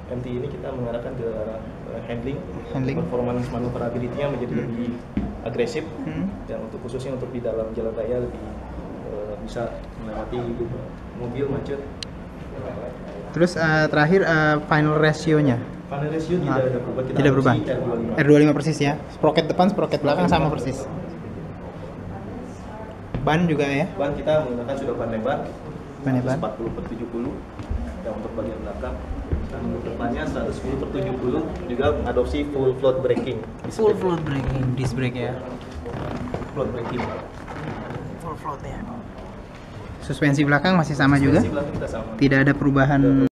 MT ini kita mengarahkan ke arah handling. Performance maneuverability-nya menjadi lebih agresif, dan untuk khususnya untuk di dalam jalan raya lebih bisa melewati mobil macet. Terus terakhir final ratio-nya? Final ratio tidak ada berubah. Kita tidak berubah. R25. R25 persis ya. Sprocket depan, sprocket belakang sama persis. Ban juga ya? Ban kita menggunakan sudah ban lebar. Ban lebar. 40/70 dan untuk bagian belakang. Dan untuk depannya 110/70 juga mengadopsi full float braking. Full float braking, disc brake ya. Float braking. Full float ya. Suspensi belakang masih sama juga? Suspensi belakang kita sama. Tidak ada perubahan